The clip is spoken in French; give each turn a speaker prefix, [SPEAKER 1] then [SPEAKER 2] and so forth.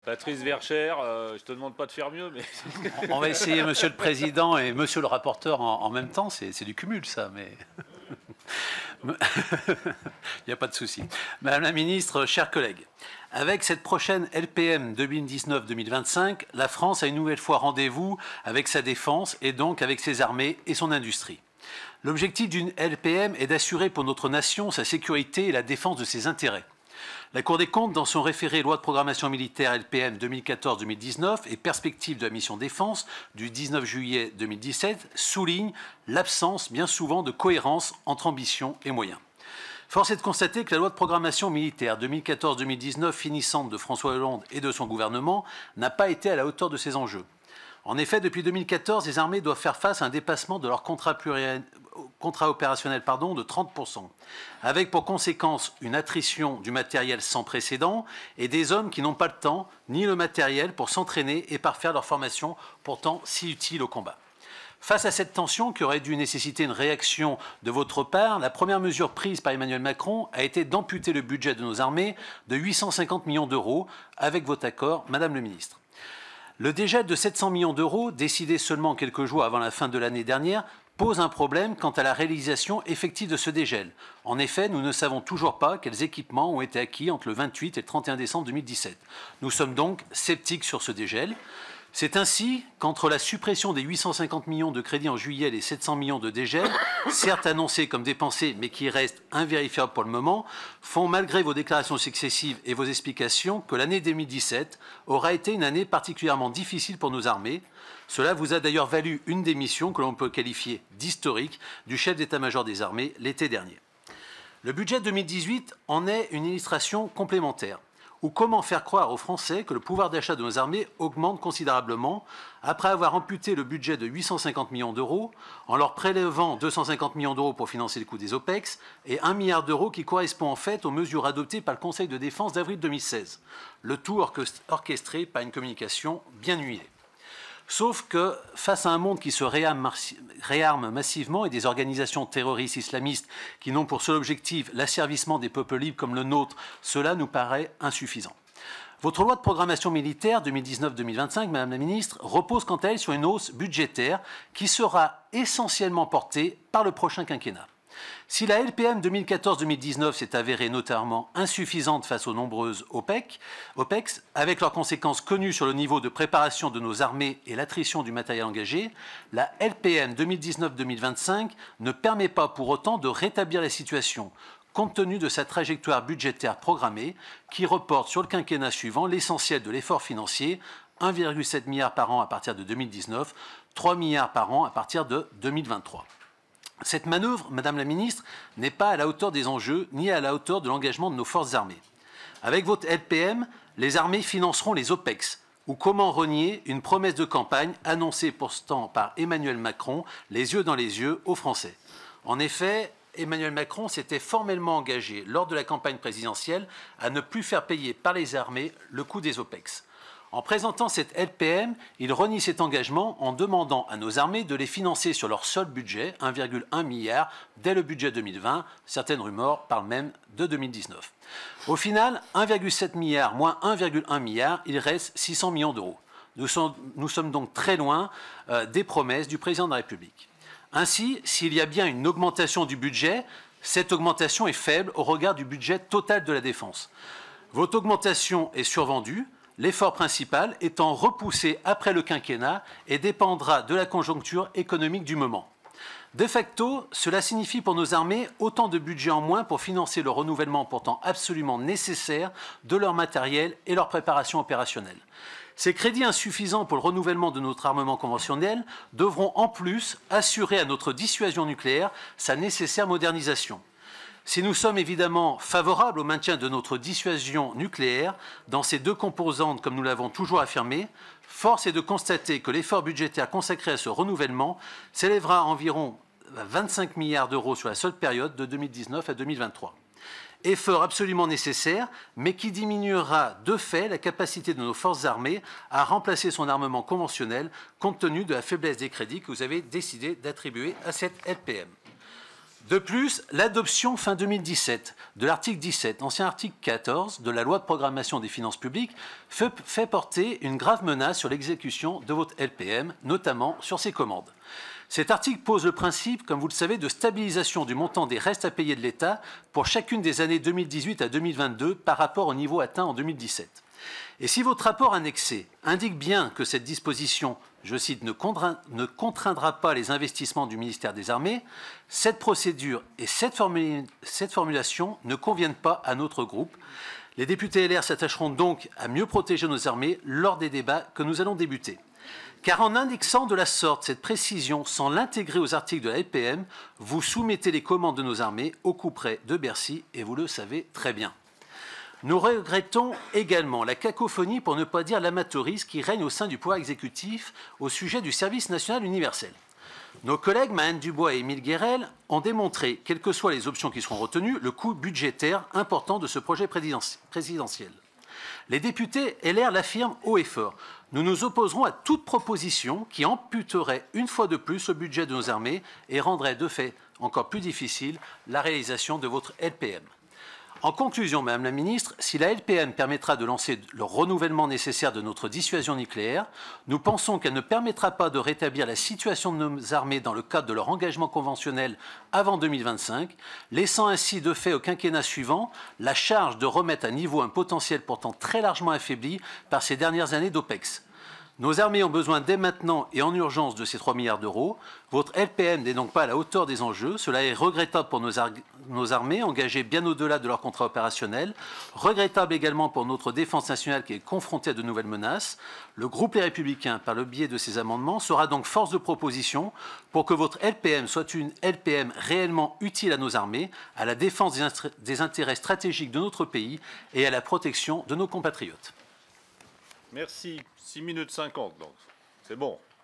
[SPEAKER 1] Patrice Vercher, je te demande pas de faire mieux, mais...
[SPEAKER 2] On va essayer, Monsieur le Président et Monsieur le rapporteur en même temps. C'est du cumul, ça, mais... Il n'y a pas de souci. Madame la Ministre, chers collègues, avec cette prochaine LPM 2019-2025, la France a une nouvelle fois rendez-vous avec sa défense et donc avec ses armées et son industrie. L'objectif d'une LPM est d'assurer pour notre nation sa sécurité et la défense de ses intérêts. La Cour des comptes, dans son référé loi de programmation militaire LPM 2014-2019 et perspective de la mission défense du 19 juillet 2017, souligne l'absence bien souvent de cohérence entre ambition et moyens. Force est de constater que la loi de programmation militaire 2014-2019 finissante de François Hollande et de son gouvernement n'a pas été à la hauteur de ces enjeux. En effet, depuis 2014, les armées doivent faire face à un dépassement de leur contrat opérationnel de 30%, avec pour conséquence une attrition du matériel sans précédent et des hommes qui n'ont pas le temps ni le matériel pour s'entraîner et parfaire leur formation pourtant si utile au combat. Face à cette tension qui aurait dû nécessiter une réaction de votre part, la première mesure prise par Emmanuel Macron a été d'amputer le budget de nos armées de 850 millions d'euros avec votre accord, Madame le Ministre. Le dégel de 700 millions d'euros, décidé seulement quelques jours avant la fin de l'année dernière, pose un problème quant à la réalisation effective de ce dégel. En effet, nous ne savons toujours pas quels équipements ont été acquis entre le 28 et le 31 décembre 2017. Nous sommes donc sceptiques sur ce dégel. C'est ainsi qu'entre la suppression des 850 millions de crédits en juillet et les 700 millions de dégel, certes annoncés comme dépensés mais qui restent invérifiables pour le moment, font malgré vos déclarations successives et vos explications que l'année 2017 aura été une année particulièrement difficile pour nos armées. Cela vous a d'ailleurs valu une démission que l'on peut qualifier d'historique du chef d'état-major des armées l'été dernier. Le budget 2018 en est une illustration complémentaire. Ou comment faire croire aux Français que le pouvoir d'achat de nos armées augmente considérablement après avoir amputé le budget de 850 millions d'euros en leur prélevant 250 millions d'euros pour financer le coût des OPEX et 1 milliard d'euros qui correspond en fait aux mesures adoptées par le Conseil de défense d'avril 2016, le tout orchestré par une communication bien huilée. Sauf que, face à un monde qui se réarme massivement et des organisations terroristes islamistes qui n'ont pour seul objectif l'asservissement des peuples libres comme le nôtre, cela nous paraît insuffisant. Votre loi de programmation militaire 2019-2025, Madame la Ministre, repose quant à elle sur une hausse budgétaire qui sera essentiellement portée par le prochain quinquennat. Si la LPM 2014-2019 s'est avérée notamment insuffisante face aux nombreuses OPEX, avec leurs conséquences connues sur le niveau de préparation de nos armées et l'attrition du matériel engagé, la LPM 2019-2025 ne permet pas pour autant de rétablir la situation, compte tenu de sa trajectoire budgétaire programmée, qui reporte sur le quinquennat suivant l'essentiel de l'effort financier, 1,7 milliard par an à partir de 2019, 3 milliards par an à partir de 2023. Cette manœuvre, Madame la Ministre, n'est pas à la hauteur des enjeux ni à la hauteur de l'engagement de nos forces armées. Avec votre LPM, les armées financeront les OPEX. Ou comment renier une promesse de campagne annoncée pourtant par Emmanuel Macron, les yeux dans les yeux, aux Français. En effet, Emmanuel Macron s'était formellement engagé lors de la campagne présidentielle à ne plus faire payer par les armées le coût des OPEX. En présentant cette LPM, il renie cet engagement en demandant à nos armées de les financer sur leur seul budget, 1,1 milliard, dès le budget 2020. Certaines rumeurs parlent même de 2019. Au final, 1,7 milliard moins 1,1 milliard, il reste 600 millions d'euros. Nous sommes donc très loin des promesses du président de la République. Ainsi, s'il y a bien une augmentation du budget, cette augmentation est faible au regard du budget total de la défense. Votre augmentation est survendue, l'effort principal étant repoussé après le quinquennat et dépendra de la conjoncture économique du moment. De facto, cela signifie pour nos armées autant de budget en moins pour financer le renouvellement pourtant absolument nécessaire de leur matériel et leur préparation opérationnelle. Ces crédits insuffisants pour le renouvellement de notre armement conventionnel devront en plus assurer à notre dissuasion nucléaire sa nécessaire modernisation. Si nous sommes évidemment favorables au maintien de notre dissuasion nucléaire dans ces deux composantes, comme nous l'avons toujours affirmé, force est de constater que l'effort budgétaire consacré à ce renouvellement s'élèvera à environ 25 milliards d'euros sur la seule période de 2019 à 2023. Effort absolument nécessaire, mais qui diminuera de fait la capacité de nos forces armées à remplacer son armement conventionnel, compte tenu de la faiblesse des crédits que vous avez décidé d'attribuer à cette LPM. De plus, l'adoption fin 2017 de l'article 17, ancien article 14 de la loi de programmation des finances publiques, fait porter une grave menace sur l'exécution de votre LPM, notamment sur ses commandes. Cet article pose le principe, comme vous le savez, de stabilisation du montant des restes à payer de l'État pour chacune des années 2018 à 2022 par rapport au niveau atteint en 2017. Et si votre rapport annexé indique bien que cette disposition, je cite, ne contraindra pas les investissements du ministère des Armées, cette procédure et cette formulation ne conviennent pas à notre groupe. Les députés LR s'attacheront donc à mieux protéger nos armées lors des débats que nous allons débuter. Car en indexant de la sorte cette précision sans l'intégrer aux articles de la LPM, vous soumettez les commandes de nos armées au couperet de Bercy et vous le savez très bien. Nous regrettons également la cacophonie, pour ne pas dire l'amateurisme, qui règne au sein du pouvoir exécutif au sujet du service national universel. Nos collègues Maëlle Dubois et Émile Guérel ont démontré, quelles que soient les options qui seront retenues, le coût budgétaire important de ce projet présidentiel. Les députés LR l'affirment haut et fort. Nous nous opposerons à toute proposition qui amputerait une fois de plus le budget de nos armées et rendrait de fait encore plus difficile la réalisation de votre LPM. En conclusion, Madame la Ministre, si la LPM permettra de lancer le renouvellement nécessaire de notre dissuasion nucléaire, nous pensons qu'elle ne permettra pas de rétablir la situation de nos armées dans le cadre de leur engagement conventionnel avant 2025, laissant ainsi de fait au quinquennat suivant la charge de remettre à niveau un potentiel pourtant très largement affaibli par ces dernières années d'OPEX. Nos armées ont besoin dès maintenant et en urgence de ces 3 milliards d'euros. Votre LPM n'est donc pas à la hauteur des enjeux. Cela est regrettable pour nos armées, engagées bien au-delà de leur contrat opérationnel. Regrettable également pour notre défense nationale qui est confrontée à de nouvelles menaces. Le groupe Les Républicains, par le biais de ces amendements, sera donc force de proposition pour que votre LPM soit une LPM réellement utile à nos armées, à la défense des intérêts stratégiques de notre pays et à la protection de nos compatriotes.
[SPEAKER 1] Merci. 6 minutes 50, donc c'est bon.